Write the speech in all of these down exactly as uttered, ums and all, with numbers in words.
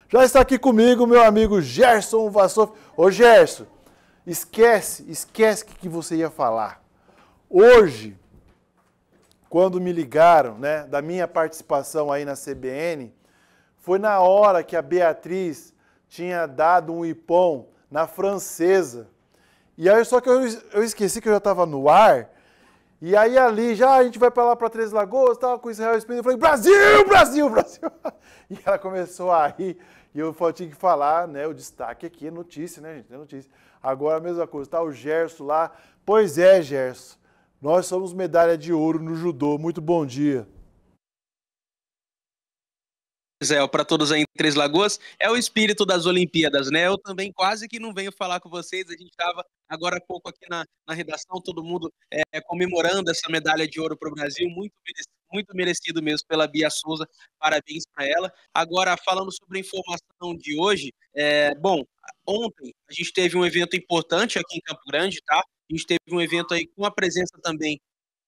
Já está aqui comigo meu amigo Gerson Vassoff. Ô Gerson, esquece, esquece o que você ia falar. Hoje, quando me ligaram, né, da minha participação aí na C B N, foi na hora que a Beatriz tinha dado um ipom na francesa. E aí, só que eu, eu esqueci que eu já estava no ar. E aí ali, já a gente vai para lá para Três Lagoas, tava com Israel Espírito, eu falei, Brasil, Brasil, Brasil. E ela começou a rir, e eu tinha que falar, né, o destaque aqui é notícia, né, gente, é notícia. Agora a mesma coisa, tá o Gerson lá. Pois é, Gerson, nós somos medalha de ouro no judô, muito bom dia. Zé, para todos aí em Três Lagoas, é o espírito das Olimpíadas, né? Eu também quase que não venho falar com vocês, a gente estava agora há pouco aqui na, na redação, todo mundo é, comemorando essa medalha de ouro para o Brasil, muito merecido, muito merecido mesmo pela Bia Souza, parabéns para ela. Agora, falando sobre a informação de hoje, é, bom, ontem a gente teve um evento importante aqui em Campo Grande, tá? A gente teve um evento aí com a presença também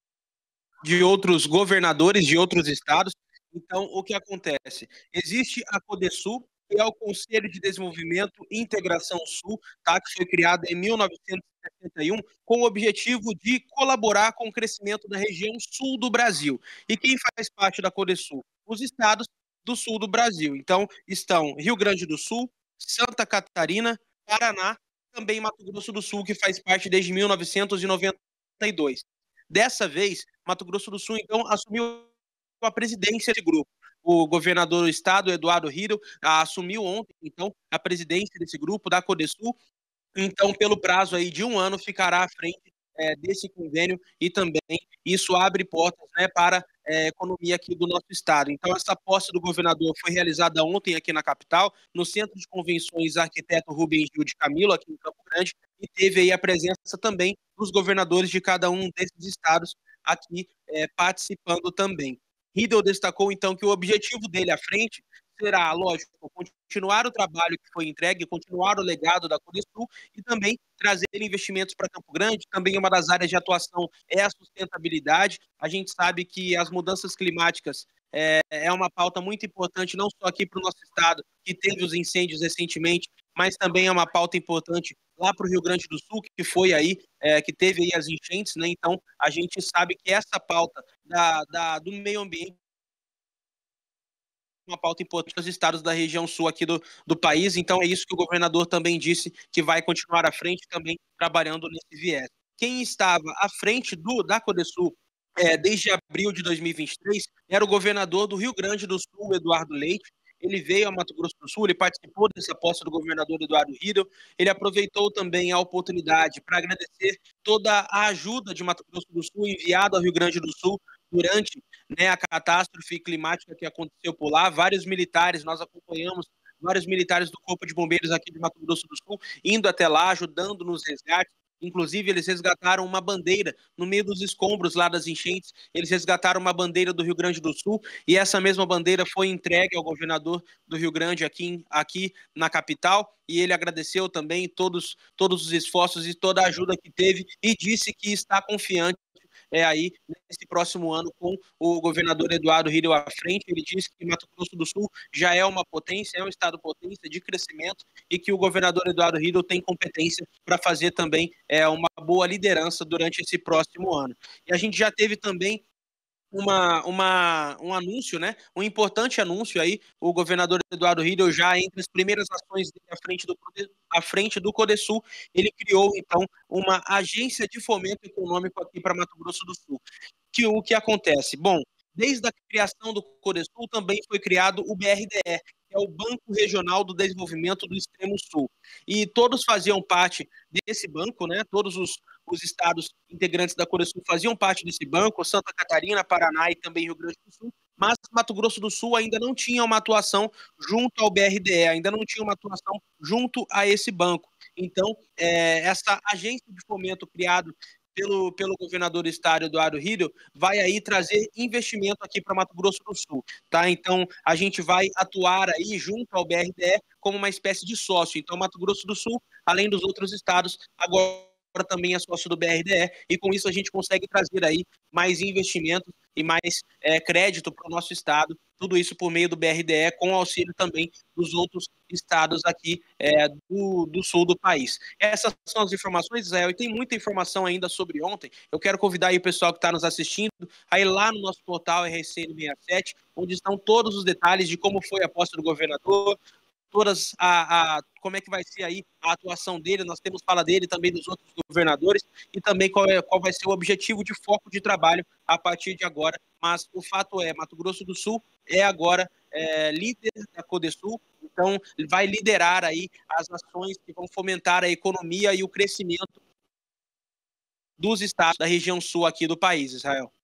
de outros governadores de outros estados. Então, o que acontece? Existe a CODESUL, que é o Conselho de Desenvolvimento e Integração Sul, tá? Que foi criado em mil novecentos e setenta e um, com o objetivo de colaborar com o crescimento da região sul do Brasil. E quem faz parte da CODESUL? Os estados do sul do Brasil. Então, estão Rio Grande do Sul, Santa Catarina, Paraná, também Mato Grosso do Sul, que faz parte desde mil novecentos e noventa e dois. Dessa vez, Mato Grosso do Sul, então, assumiu a presidência desse grupo. O governador do estado, Eduardo Riedel, assumiu ontem, então, a presidência desse grupo, da CODESUL. Então, pelo prazo aí de um ano, ficará à frente é, desse convênio e também isso abre portas, né, para a é, economia aqui do nosso estado. Então, essa posse do governador foi realizada ontem aqui na capital, no Centro de Convenções Arquiteto Rubens Gil de Camilo, aqui em Campo Grande, e teve aí a presença também dos governadores de cada um desses estados aqui é, participando também. Riedel destacou, então, que o objetivo dele à frente será, lógico, continuar o trabalho que foi entregue, continuar o legado da CODESUL e também trazer investimentos para Campo Grande. Também uma das áreas de atuação é a sustentabilidade. A gente sabe que as mudanças climáticas é, é uma pauta muito importante, não só aqui para o nosso estado, que teve os incêndios recentemente, mas também é uma pauta importante lá para o Rio Grande do Sul, que foi aí, é, que teve aí as enchentes, né? Então, a gente sabe que essa pauta da, da, do meio ambiente uma pauta importante nos estados da região sul aqui do, do país, então é isso que o governador também disse, que vai continuar à frente também trabalhando nesse viés. Quem estava à frente do, da CODESUL é, desde abril de dois mil e vinte e três era o governador do Rio Grande do Sul, Eduardo Leite. Ele veio a Mato Grosso do Sul, ele participou dessa posse do governador Eduardo Riedel, ele aproveitou também a oportunidade para agradecer toda a ajuda de Mato Grosso do Sul enviada ao Rio Grande do Sul durante, né, a catástrofe climática que aconteceu por lá. Vários militares, nós acompanhamos vários militares do Corpo de Bombeiros aqui de Mato Grosso do Sul, indo até lá, ajudando nos resgates. Inclusive, eles resgataram uma bandeira no meio dos escombros lá das enchentes. Eles resgataram uma bandeira do Rio Grande do Sul e essa mesma bandeira foi entregue ao governador do Rio Grande aqui, aqui na capital. E ele agradeceu também todos, todos os esforços e toda a ajuda que teve e disse que está confiante é aí nesse próximo ano com o governador Eduardo Riedel à frente. Ele disse que Mato Grosso do Sul já é uma potência, é um estado potência de crescimento e que o governador Eduardo Riedel tem competência para fazer também é, uma boa liderança durante esse próximo ano. E a gente já teve também Uma, uma, um anúncio, né? Um importante anúncio aí, o governador Eduardo Riedel já entre as primeiras ações dele à frente do, à frente do CODESUL, ele criou então uma agência de fomento econômico aqui para Mato Grosso do Sul. Que o que acontece? Bom, desde a criação do CODESUL também foi criado o B R D E, que é o Banco Regional do Desenvolvimento do Extremo Sul. E todos faziam parte desse banco, né? Todos os os estados integrantes da CODESUL faziam parte desse banco, Santa Catarina, Paraná e também Rio Grande do Sul, mas Mato Grosso do Sul ainda não tinha uma atuação junto ao B R D E, ainda não tinha uma atuação junto a esse banco. Então, é, essa agência de fomento criado pelo, pelo governador do estado, Eduardo Riedel, vai aí trazer investimento aqui para Mato Grosso do Sul, tá? Então, a gente vai atuar aí junto ao B R D E como uma espécie de sócio. Então, Mato Grosso do Sul, além dos outros estados, agora também é sócio do B R D E, e com isso a gente consegue trazer aí mais investimentos e mais é, crédito para o nosso estado, tudo isso por meio do B R D E, com auxílio também dos outros estados aqui é, do, do sul do país. Essas são as informações, Israel, e tem muita informação ainda sobre ontem. Eu quero convidar aí o pessoal que está nos assistindo aí lá no nosso portal R C N sessenta e sete, onde estão todos os detalhes de como foi a posse do governador, todas a, a como é que vai ser aí a atuação dele, nós temos fala dele também dos outros governadores e também qual, é, qual vai ser o objetivo de foco de trabalho a partir de agora, mas o fato é, Mato Grosso do Sul é agora é, líder da Codesul, então vai liderar aí as ações que vão fomentar a economia e o crescimento dos estados da região sul aqui do país, Israel.